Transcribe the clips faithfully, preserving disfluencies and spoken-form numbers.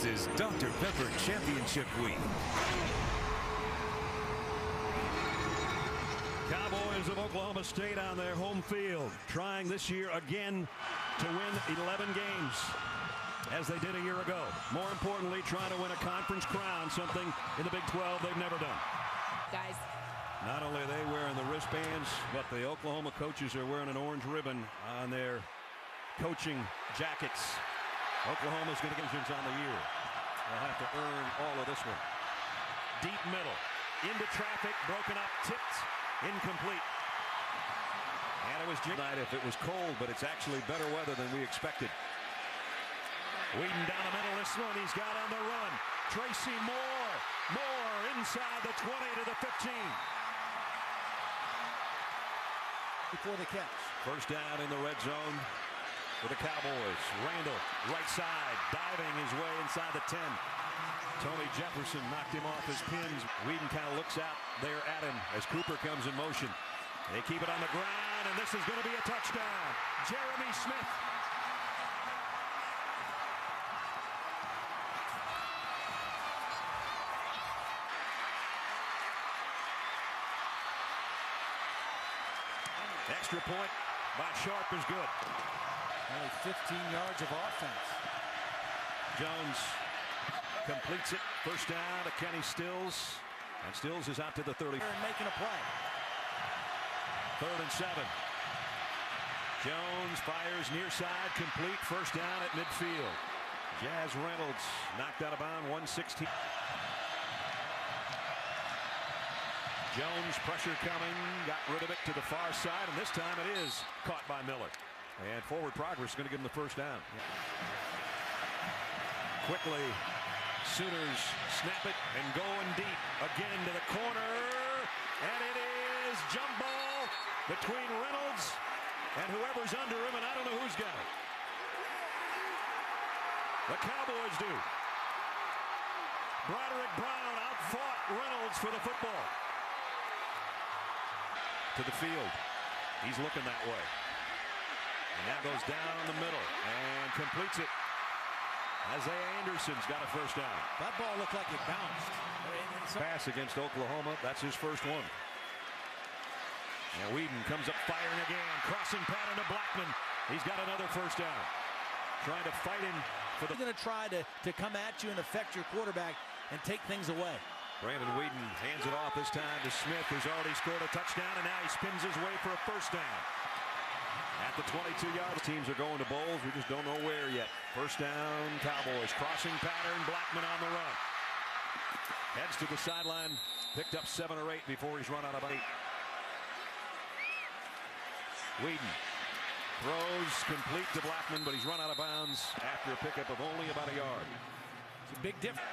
This is Doctor Pepper Championship Week. Cowboys of Oklahoma State on their home field, trying this year again to win eleven games, as they did a year ago. More importantly, trying to win a conference crown, something in the Big twelve they've never done. Guys. Not only are they wearing the wristbands, but the Oklahoma coaches are wearing an orange ribbon on their coaching jackets. Oklahoma's going to get on the year. They'll have to earn all of this one. Deep middle, into traffic, broken up, tipped, incomplete. And it was tonight if it was cold, but it's actually better weather than we expected. Whedon down the middle, this one he's got on the run. Tracy Moore, Moore inside the twenty to the fifteen. Before the catch. First down in the red zone for the Cowboys. Randall, right side, diving his way inside the ten. Tony Jefferson knocked him off his pins. Whedon kind of looks out there at him as Cooper comes in motion. They keep it on the ground, and this is going to be a touchdown. Jeremy Smith. Extra point by Sharp is good. Only fifteen yards of offense. Jones completes it. First down to Kenny Stills. And Stills is out to the thirty. And making a play. Third and seven. Jones fires near side, complete. First down at midfield. Jazz Reynolds knocked out of bounds, one sixteen. Jones, pressure coming, got rid of it to the far side, and this time it is caught by Miller. And forward progress is going to give him the first down. Quickly, Sooners snap it and going deep again to the corner, and it is jump ball between Reynolds and whoever's under him, and I don't know who's got it. The Cowboys do. Broderick Brown outfought Reynolds for the football. To the field. He's looking that way. And that goes down the middle and completes it. Isaiah Anderson's got a first down. That ball looked like it bounced. Pass against Oklahoma. That's his first one. And Whedon comes up firing again. Crossing pattern to Blackman. He's got another first down. Trying to fight him for the... He's going to try to, to come at you and affect your quarterback and take things away. Brandon Whedon hands it off this time to Smith, who's already scored a touchdown, and now he spins his way for a first down. At the twenty-two yard, the teams are going to bowls. We just don't know where yet. First down, Cowboys. Crossing pattern, Blackman on the run. Heads to the sideline, picked up seven or eight before he's run out of eight. Whedon throws complete to Blackman, but he's run out of bounds after a pickup of only about a yard. It's a big difference.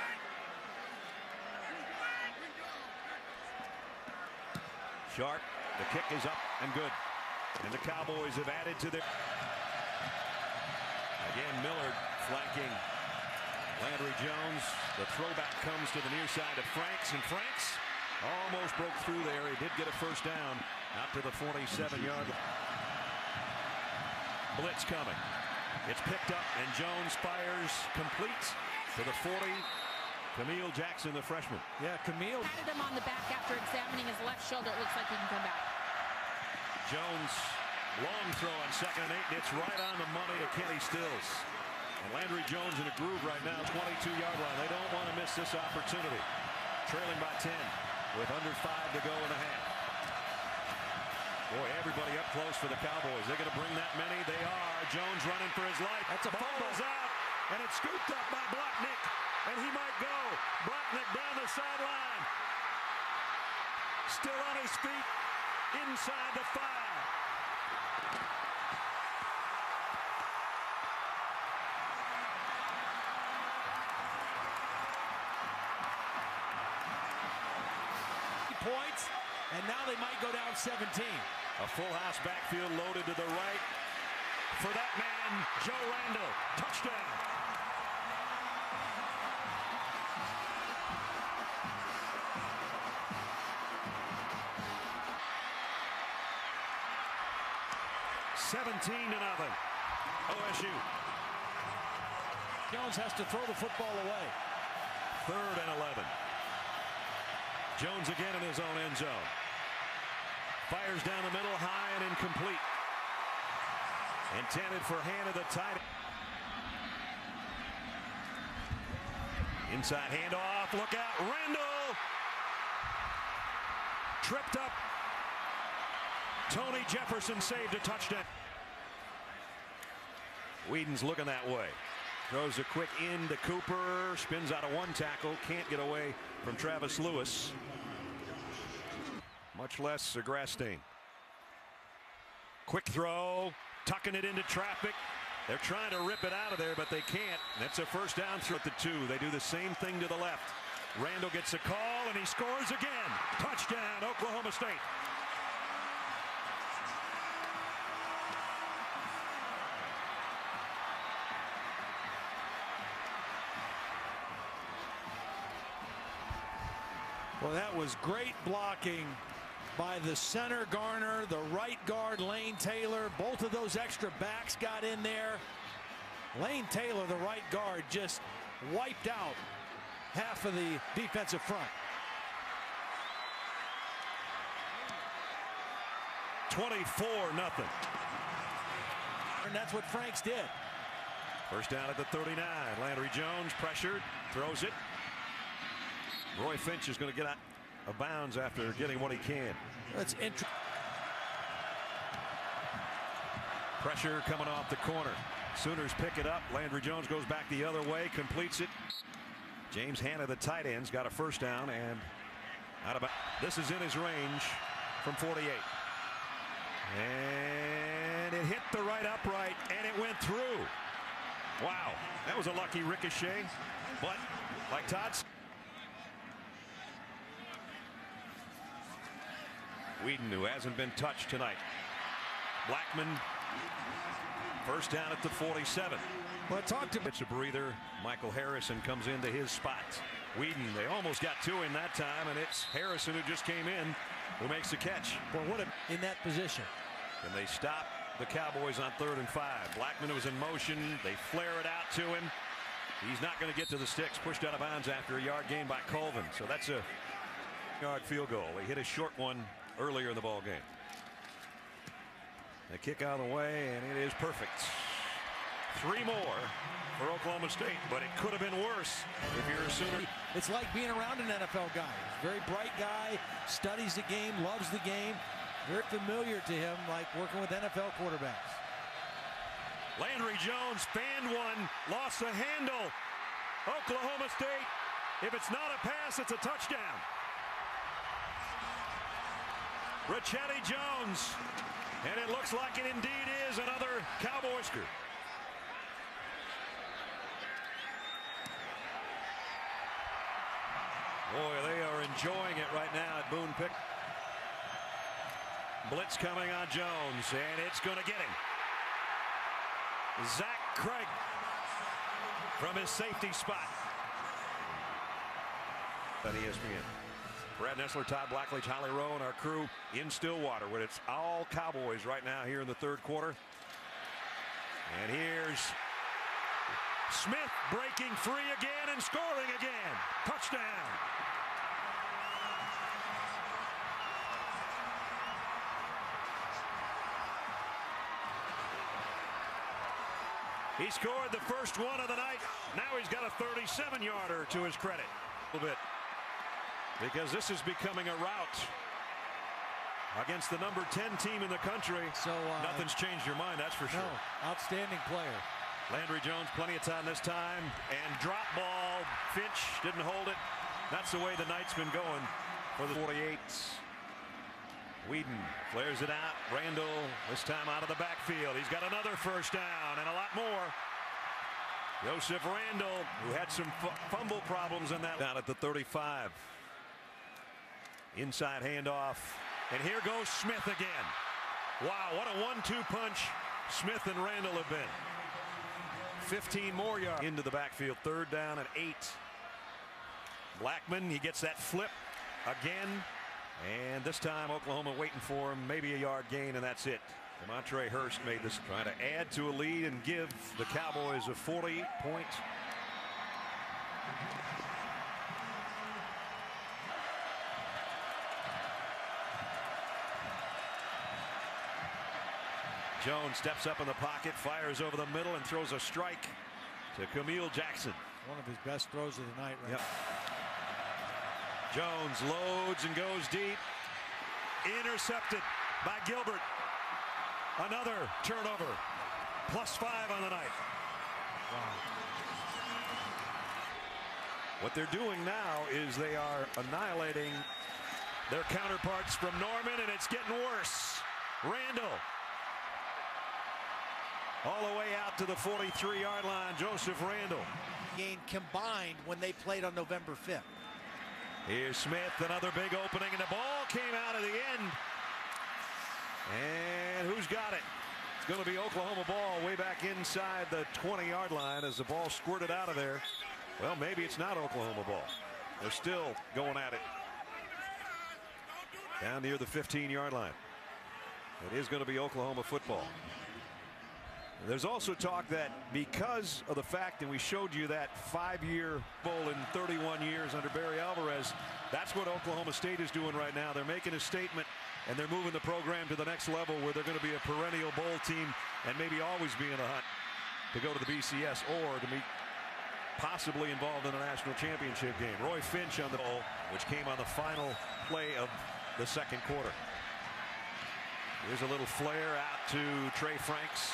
Sharp, the kick is up and good. And the Cowboys have added to their... Again, Millard flanking Landry Jones. The throwback comes to the near side of Franks, and Franks almost broke through there. He did get a first down out to the forty-seven yard line. Blitz coming. It's picked up, and Jones fires complete to the forty. Camille Jackson, the freshman. Yeah, Camille. Patted him on the back after examining his left shoulder. It looks like he can come back. Jones, long throw on second and eight. It's right on the money to Kenny Stills. And Landry Jones in a groove right now, twenty-two yard line. They don't want to miss this opportunity. Trailing by ten with under five to go in the half. Boy, everybody up close for the Cowboys. They're going to bring that many. They are. Jones running for his life. That's a ball is out, and it's scooped up by Blacknick. And he might go. Blacknick down the sideline. Still on his feet. Inside the five. Points, and now they might go down seventeen. A full house backfield loaded to the right. For that man, Joe Randall. Touchdown. seventeen to nothing. O S U. Jones has to throw the football away. Third and eleven. Jones again in his own end zone. Fires down the middle, high and incomplete. Intended for hand of the tight end. Inside handoff. Look out. Randall. Tripped up. Tony Jefferson saved a touchdown. Whedon's looking that way. Throws a quick in to Cooper. Spins out of one tackle. Can't get away from Travis Lewis. Much less a grass stain. Quick throw. Tucking it into traffic. They're trying to rip it out of there, but they can't. That's a first down through at the two. They do the same thing to the left. Randall gets a call, and he scores again. Touchdown, Oklahoma State. Well, that was great blocking by the center Garner, the right guard Lane Taylor. Both of those extra backs got in there. Lane Taylor, the right guard, just wiped out half of the defensive front. twenty-four nothing. And that's what Franks did. First down at the thirty-nine. Landry Jones pressured, throws it. Roy Finch is going to get out of bounds after getting what he can. That's interesting. Pressure coming off the corner. Sooners pick it up. Landry Jones goes back the other way, completes it. James Hanna, the tight end's got a first down, and out of this is in his range from forty-eight. And it hit the right upright, and it went through. Wow, that was a lucky ricochet. But like Todd's, Whedon, who hasn't been touched tonight. Blackman, first down at the forty-seven. Well, talk to it's a breather. Michael Harrison comes into his spot. Whedon, they almost got to him that time, and it's Harrison who just came in who makes the catch. Well, what a, in that position. And they stop the Cowboys on third and five. Blackman was in motion. They flare it out to him. He's not going to get to the sticks. Pushed out of bounds after a yard gain by Colvin. So that's a yard field goal. They hit a short one earlier in the ball game. The kick out of the way, and it is perfect. Three more for Oklahoma State, but it could have been worse if you're a Sooner. It's like being around an N F L guy. Very bright guy, studies the game, loves the game. Very familiar to him, like working with N F L quarterbacks. Landry Jones fanned one, lost the handle. Oklahoma State, if it's not a pass, it's a touchdown. Ricchetti Jones, and it looks like it indeed is another Cowboys. Boy, they are enjoying it right now at Boone Pick. Blitz coming on Jones, and it's going to get him. Zach Craig from his safety spot. At E S P N. Brad Nessler, Todd Blackledge, Holly Rowe, and our crew in Stillwater, where it's all Cowboys right now here in the third quarter. And here's Smith breaking free again and scoring again. Touchdown. He scored the first one of the night. Now he's got a thirty-seven yarder to his credit. A little bit. Because this is becoming a rout against the number ten team in the country. So uh, nothing's changed your mind, that's for sure. No, outstanding player. Landry Jones, plenty of time this time, and drop ball. Finch didn't hold it. That's the way the night's been going for the forty-eights. Whedon flares it out. Randall, this time out of the backfield. He's got another first down and a lot more. Joseph Randall, who had some fumble problems in that. Down at the thirty-five. Inside handoff. And here goes Smith again. Wow, what a one two punch Smith and Randall have been. fifteen more yards into the backfield. Third down and eight. Blackman, he gets that flip again. And this time Oklahoma waiting for him. Maybe a yard gain, and that's it. Demontre Hurst made this, trying to add to a lead and give the Cowboys a forty point. Jones steps up in the pocket, fires over the middle, and throws a strike to Camille Jackson. One of his best throws of the night right yep. Jones loads and goes deep. Intercepted by Gilbert. Another turnover. Plus five on the night. Wow. What they're doing now is they are annihilating their counterparts from Norman, and it's getting worse. Randall. All the way out to the forty-three yard line, Joseph Randall. Game combined when they played on November fifth. Here's Smith, another big opening, and the ball came out at the end. And who's got it? It's going to be Oklahoma ball way back inside the twenty yard line as the ball squirted out of there. Well, maybe it's not Oklahoma ball. They're still going at it down near the fifteen yard line. It is going to be Oklahoma football. There's also talk that because of the fact that we showed you that five-year bowl in thirty-one years under Barry Alvarez, that's what Oklahoma State is doing right now. They're making a statement, and they're moving the program to the next level where they're going to be a perennial bowl team and maybe always be in the hunt to go to the B C S or to be possibly involved in a national championship game. Roy Finch on the ball, which came on the final play of the second quarter. Here's a little flare out to Trey Franks.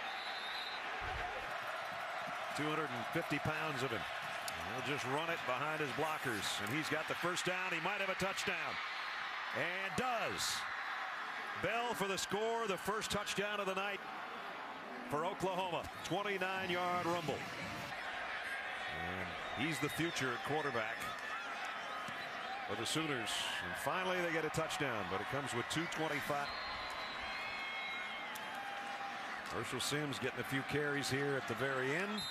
two hundred fifty pounds of him. And he'll just run it behind his blockers. And he's got the first down. He might have a touchdown. And does. Bell for the score. The first touchdown of the night for Oklahoma. twenty-nine yard rumble. And he's the future at quarterback for the Sooners. And finally they get a touchdown. But it comes with two twenty-five. Herschel Sims getting a few carries here at the very end.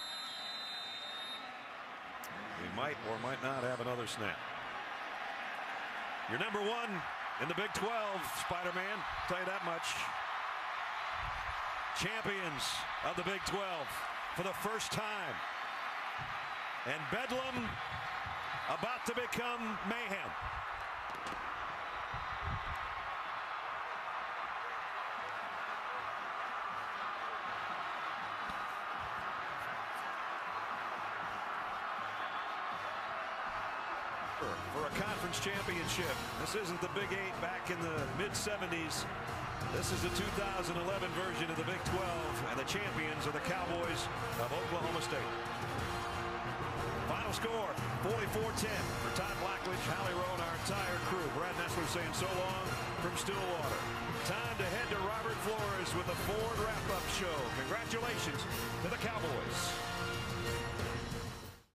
We might or might not have another snap. You're number one in the Big twelve, Spider-Man. Tell you that much. Champions of the Big twelve for the first time. And Bedlam about to become mayhem. For a conference championship. This isn't the Big Eight back in the mid seventies. This is the two thousand eleven version of the Big twelve, and the champions are the Cowboys of Oklahoma State. Final score forty-four ten for Todd Blackledge, Hallie Rowe, and our entire crew. Brad Nessler saying so long from Stillwater. Time to head to Robert Flores with the Ford wrap-up show. Congratulations to the Cowboys.